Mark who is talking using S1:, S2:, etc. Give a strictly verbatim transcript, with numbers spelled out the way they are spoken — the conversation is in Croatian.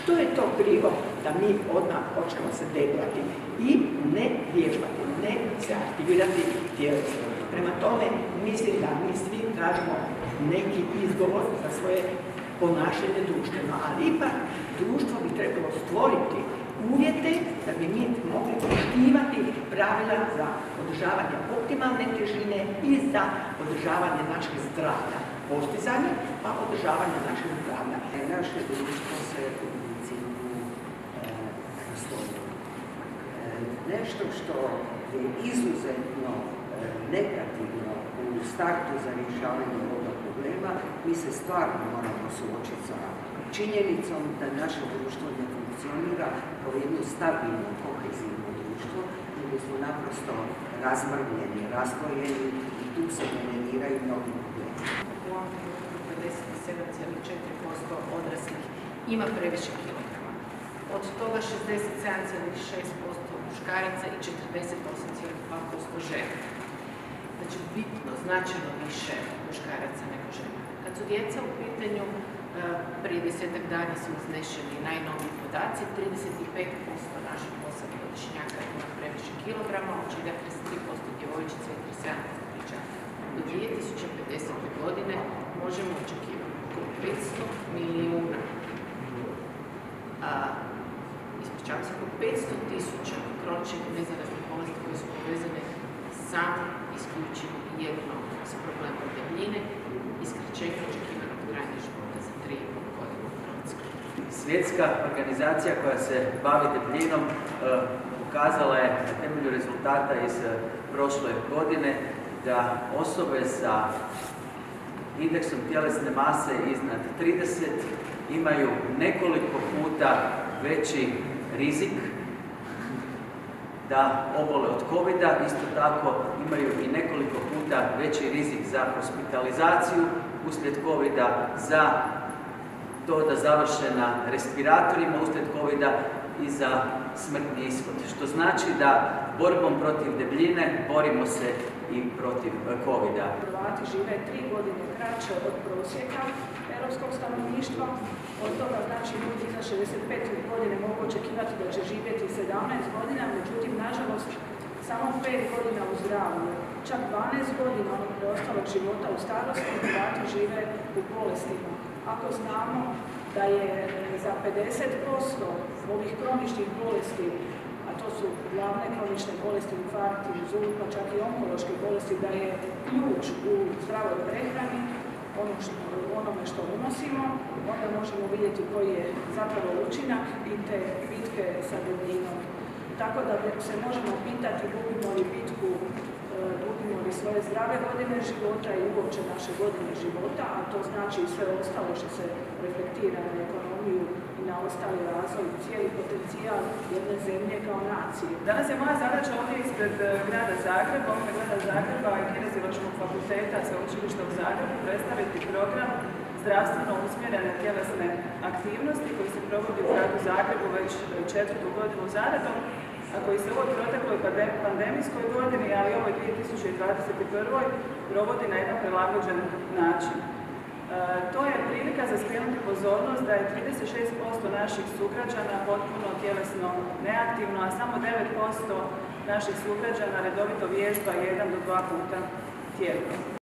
S1: Što je to krivo da mi odmah počnemo se deblati i ne vježbati, ne se aktivirati tjelesno? Prema tome, mislim da mi svi tražimo neki izgovor za svoje ponašanje društveno, ali ipak društvo bi trebalo stvoriti uvjete da bi mi mogli poštivati pravila za održavanje optimalne težine i za održavanje našeg zdravlja. Postizanje, pa održavanje našeg zdravlja.
S2: Naše društvo se u medicinu razvojilo. Nešto što je izuzetno negativno u startu za rješavanje ovoga problema, mi se stvarno moramo suočiti sa činjenicom da naše društvo ne funkcionira kao jedno stabilno, kohezivno društvo, nego smo naprosto razmrvljeni, razdvojeni i tu se generiraju mnogi problemi.
S3: U ovom trenutku pedeset sedam zarez četiri posto odraslih ima previše kilograma. Od toga šezdeset sedam zarez šest posto muškaraca i četrdeset osam zarez dva posto žena. Znači, bitno, značajno više muškaraca nego žena. Kad su djeca u pitanju, prije desetak dana su iznešeni najnoviji podaci, trideset pet posto naših osamgodišnjaka ima previše kilograma, od čega trideset tri posto djevojčica i trideset sedam posto dječaka. Do dvije tisuće pedesete. godine možemo očekivati oko petsto milijuna, a, ispričavam se, oko petsto tisuća kroničnih nezaraznih bolesti koje su povezane samo isključivo jedno s problemom debljine i skraćenja očekivanog trajanja života za tri i pol godine u Hrvatskoj.
S4: Svjetska organizacija koja se bavi debljinom e, pokazala je na temelju rezultata iz prošle godine da osobe sa indeksom tjelesne mase iznad trideset imaju nekoliko puta veći rizik da obole od kovida, isto tako imaju i nekoliko puta veći rizik za hospitalizaciju uslijed kovida, za to da završe na respiratorima uslijed kovida i za smrtni ishod. Što znači da borbom protiv debljine borimo se i protiv kovida.
S5: Hrvati žive tri godine kraće od prosjeka europskog stanovništva. Od toga znači ljudi za šezdeset pet godine mogu očekivati da će živjeti sedamnaest godina, međutim, nažalost, samo pet godina u zdravlju. Čak dvanaest godina onog preostalog života u starosti Hrvati žive u bolestima. Ako znamo da je za pedeset posto ovih kroničnih bolesti, a to su glavne kronične bolesti, infarkti, zub, pa čak i onkološke bolesti, da je ključ u zdravoj prehrani, ono što, onome što unosimo, onda možemo vidjeti koji je zapravo učinak i te bitke sa debljinom. Tako da se možemo pitati gubimo li bitku, gubimo li svoje zdrave godine života i uopće naše godine života, a to znači i sve ostalo što se reflektira na ekonomiju i na ostali razvoj, cijeli potencijal jedne zemlje kao nacije.
S6: Danas je moja zadaća ovdje ispred grada Zagreba, ovdje grada Zagreba i Kineziološkog fakulteta Sveučilišta u Zagrebu predstaviti program zdravstveno usmjerene tjelesne aktivnosti koji se provodi u gradu Zagrebu već četvrtu godinu zaredom, a koji se u ovoj protekloj pandemijskoj godini, ali i ovoj dvije tisuće dvadeset prvoj provodi na jedan prilagođen način. E, to je prilika za skrenuti pozornost da je trideset šest posto naših sugrađana potpuno tjelesno neaktivno, a samo devet posto naših sugrađana redovito vježba jedan do dva puta tjedno.